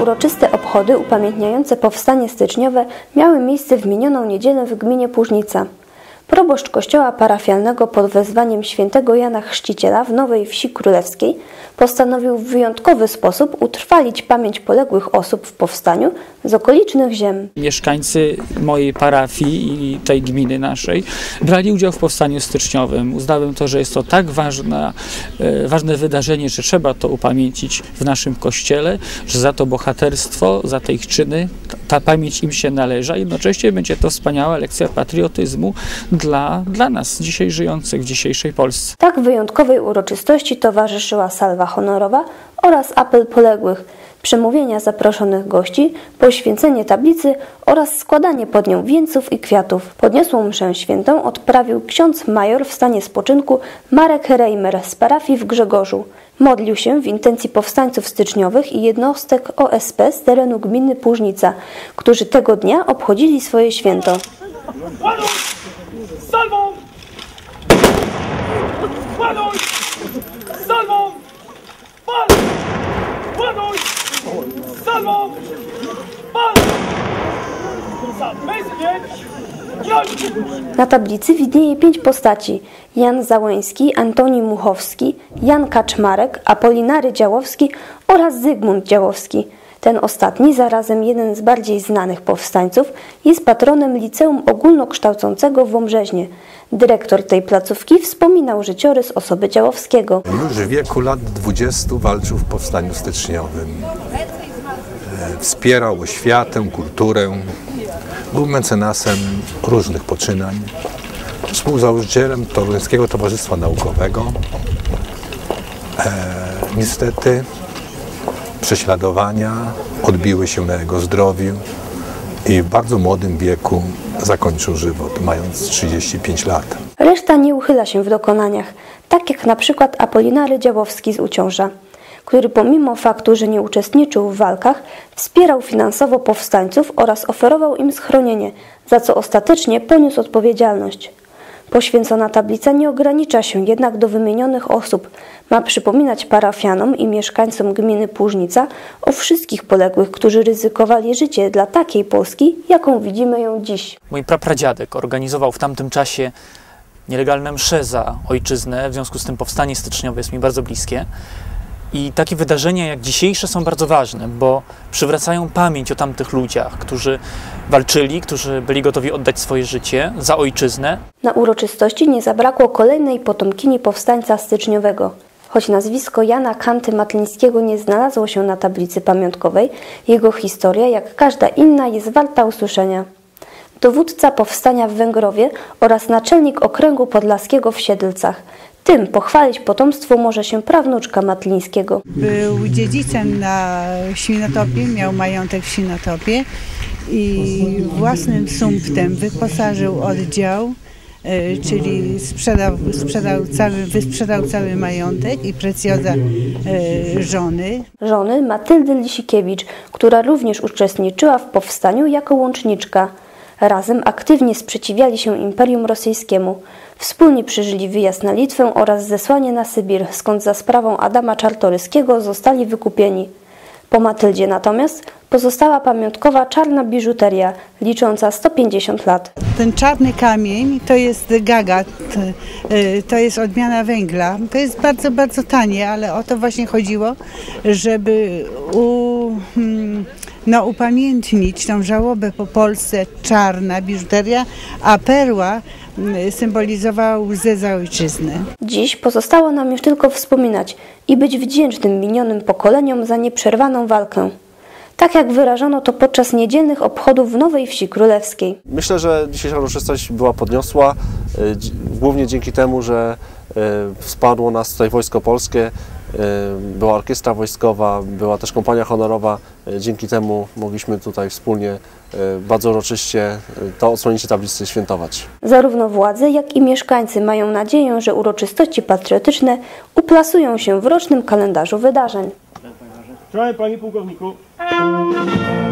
Uroczyste obchody upamiętniające powstanie styczniowe miały miejsce w minioną niedzielę w gminie Płużnica. Proboszcz kościoła parafialnego pod wezwaniem świętego Jana Chrzciciela w Nowej Wsi Królewskiej postanowił w wyjątkowy sposób utrwalić pamięć poległych osób w powstaniu z okolicznych ziem. Mieszkańcy mojej parafii i tej gminy naszej brali udział w powstaniu styczniowym. Uznałem to, że jest to tak ważne wydarzenie, że trzeba to upamiętnić w naszym kościele, że za to bohaterstwo, za te ich czyny, ta pamięć im się należy, a jednocześnie będzie to wspaniała lekcja patriotyzmu dla nas, dzisiaj żyjących w dzisiejszej Polsce. Tak wyjątkowej uroczystości towarzyszyła salwa honorowa oraz apel poległych, przemówienia zaproszonych gości, poświęcenie tablicy oraz składanie pod nią wieńców i kwiatów. Podniosłą mszę świętą odprawił ksiądz major w stanie spoczynku Marek Reimer z parafii w Grzegorzu. Modlił się w intencji powstańców styczniowych i jednostek OSP z terenu gminy Płużnica, którzy tego dnia obchodzili swoje święto. Salwą! Ładuj! Salwą! Pal! Ładuj! Salwą! Pal! Na tablicy widnieje 5 postaci: Jan Załęski, Antoni Muchowski, Jan Kaczmarek, Apolinary Działowski oraz Zygmunt Działowski. Ten ostatni, zarazem jeden z bardziej znanych powstańców, jest patronem Liceum Ogólnokształcącego w Wąbrzeźnie. Dyrektor tej placówki wspominał życiorys osoby Działowskiego. Już w wieku lat 20 walczył w powstaniu styczniowym. Wspierał oświatę, kulturę. Był mecenasem różnych poczynań. Współzałożycielem Toruńskiego Towarzystwa Naukowego. Niestety prześladowania odbiły się na jego zdrowiu i w bardzo młodym wieku zakończył żywot, mając 35 lat. Reszta nie uchyla się w dokonaniach, tak jak na przykład Apolinary Działowski z Uciąża, który pomimo faktu, że nie uczestniczył w walkach, wspierał finansowo powstańców oraz oferował im schronienie, za co ostatecznie poniósł odpowiedzialność. Poświęcona tablica nie ogranicza się jednak do wymienionych osób. Ma przypominać parafianom i mieszkańcom gminy Płużnica o wszystkich poległych, którzy ryzykowali życie dla takiej Polski, jaką widzimy ją dziś. Mój prapradziadek organizował w tamtym czasie nielegalne msze za ojczyznę, w związku z tym powstanie styczniowe jest mi bardzo bliskie. I takie wydarzenia jak dzisiejsze są bardzo ważne, bo przywracają pamięć o tamtych ludziach, którzy walczyli, którzy byli gotowi oddać swoje życie za ojczyznę. Na uroczystości nie zabrakło kolejnej potomkini powstańca styczniowego. Choć nazwisko Jana Kanty Matlińskiego nie znalazło się na tablicy pamiątkowej, jego historia, jak każda inna, jest warta usłyszenia. Dowódca powstania w Węgrowie oraz naczelnik okręgu podlaskiego w Siedlcach. Tym pochwalić potomstwo może się prawnuczka Matlińskiego. Był dziedzicem na Świnotopie, miał majątek w Świnotopie i własnym sumptem wyposażył oddział, czyli wysprzedał cały majątek i precjoza żony. Matyldy Lisikiewicz, która również uczestniczyła w powstaniu jako łączniczka. Razem aktywnie sprzeciwiali się Imperium Rosyjskiemu. Wspólnie przeżyli wyjazd na Litwę oraz zesłanie na Sybir, skąd za sprawą Adama Czartoryskiego zostali wykupieni. Po Matyldzie natomiast pozostała pamiątkowa czarna biżuteria, licząca 150 lat. Ten czarny kamień to jest gagat, to jest odmiana węgla. To jest bardzo, bardzo tanie, ale o to właśnie chodziło, żeby upamiętnić tą żałobę po Polsce, czarna biżuteria, a perła symbolizował łzę za ojczyznę. Dziś pozostało nam już tylko wspominać i być wdzięcznym minionym pokoleniom za nieprzerwaną walkę. Tak jak wyrażono to podczas niedzielnych obchodów w Nowej Wsi Królewskiej. Myślę, że dzisiejsza uroczystość była podniosła, głównie dzięki temu, że wsparło nas tutaj Wojsko Polskie, była orkiestra wojskowa, była też kompania honorowa. Dzięki temu mogliśmy tutaj wspólnie bardzo uroczyście to odsłonięcie tablicy świętować. Zarówno władze, jak i mieszkańcy mają nadzieję, że uroczystości patriotyczne uplasują się w rocznym kalendarzu wydarzeń. Szanowny Panie Pułkowniku.